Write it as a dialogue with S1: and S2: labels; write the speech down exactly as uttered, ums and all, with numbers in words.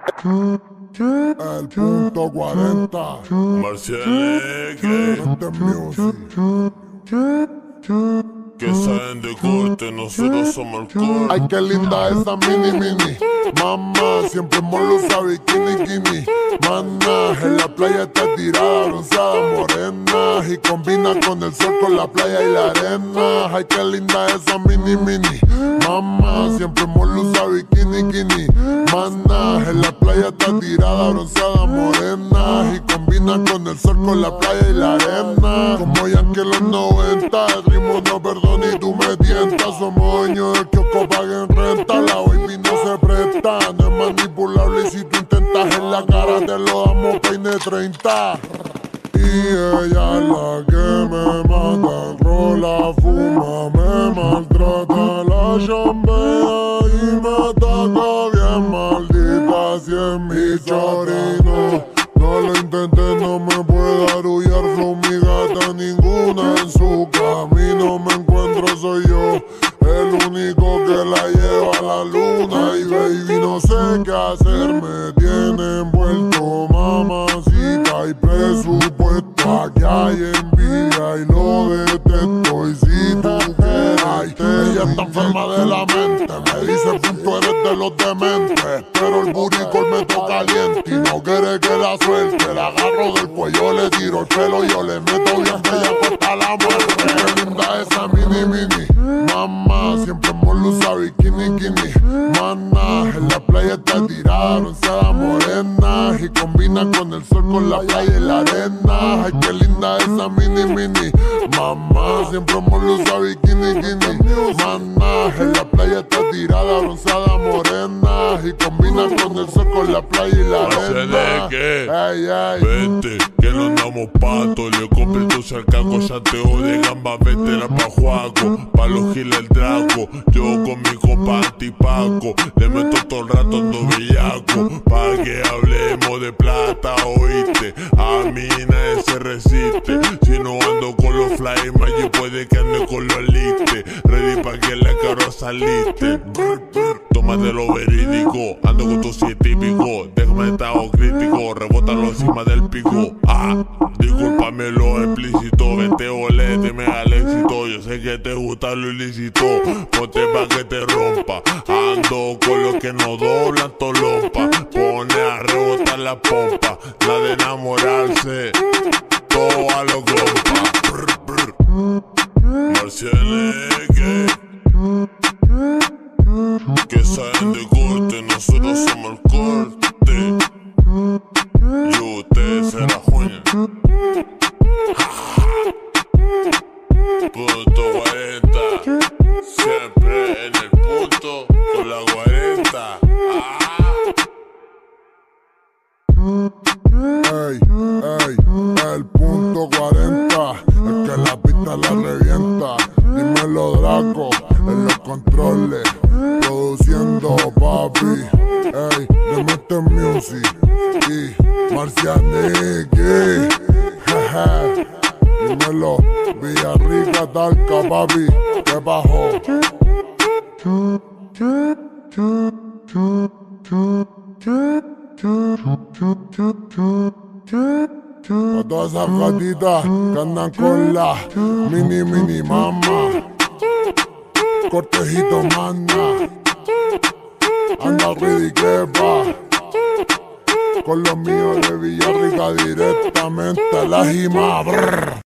S1: El punto cuarenta.
S2: Marcianeque,
S1: Este music.
S2: que saben de corte, nosotros somos el corte.
S1: Ay, qué linda esa mini mini. Mamá, siempre molo usa bikini kini. Mana, en la playa está tirada, bronceada, morena. Y combina con el sol, con la playa y la arena. Ay, qué linda esa mini mini. Mamá, siempre molo usa bikini kini. Mana, en la playa está tirada, bronceada, morena. Y combina con el sol, con la playa y la arena. Como Yankee en los noventa, el ritmo no perdona y tú me tientas. Somos dueños del kiosco, paguen renta. La baby no se presta, no es manipulable. Y si tú intentas en la cara te lo damos peine treinta. Y ella es la que me mata, rola, fuma, me maltrata, la chambea y me ataca bien maldita. Si es mi chorino, no lo intenté, no me puede arrullar, flow mi gata, ninguna en su camino me encuentro, soy yo el único que la lleva a la luna. Y baby no sé qué hacer, me tiene envuelto, mamacita, y presupuesto, aquí hay envidia y lo detesto. Y si tú quieres, ella está enferma de la mente, me dice punto eres de los dementes, pero el buricol me toca caliente y no quiere que la suelte. La agarro del cuello, le tiro el pelo, yo le meto bien bella hasta la muerte. Qué linda esa mini mini. Mamá, siempre molo usa bikini kini. Mana, en la playa está tirada, bronceada, morena. Y combina con el sol, con la playa y la arena. Ay, qué linda esa mini mini. Mamá, siempre molo usa bikini kini. Mana, en la playa está tirada, bronceada, morena. Y combina con el sol, con la playa y la arena. Ay, ay.
S2: Vete, que no andamos pato. Le compré tu cercaco, chanteo de gamba, vetera pa' Juaco, pa' los giles el draco. Yo con mi copa antipaco, le meto todo el rato ando bellaco, pa' que hablemos de plata, oíste. A mí nadie se resiste, si no ando con los fly magic puede que ande con los elite. Ready pa' que la carro saliste. Tómate lo verídico, ando con tu científico. Déjame estado crítico, rebótalo encima del pico. Ah, discúlpame lo explícito, vente olé, dime al éxito. Yo sé que te gusta lo ilícito, ponte pa' que te rompa. Ando con los que no doblan tolompa, pone a rebotar la pompa. La de enamorarse, todo a los compa. Marcianeque, que saben de corte, nosotros somos el corte. Y ustedes se la juegan. Punto cuarenta, siempre en el punto con la cuarenta.
S1: Ey, ey, el punto cuarenta, el que la pista la revienta. Dímelo Draco, en los controles, produciendo papi. Ey, le mete music y Marcianeque. Jeje, dímelo Villarrica, Talca, papi, ¿qué bajó? A todas esas gatitas que andan con la mini mini mama, cortejito manda, anda ready que va, con los míos de Villarrica directamente a la jima. Brr.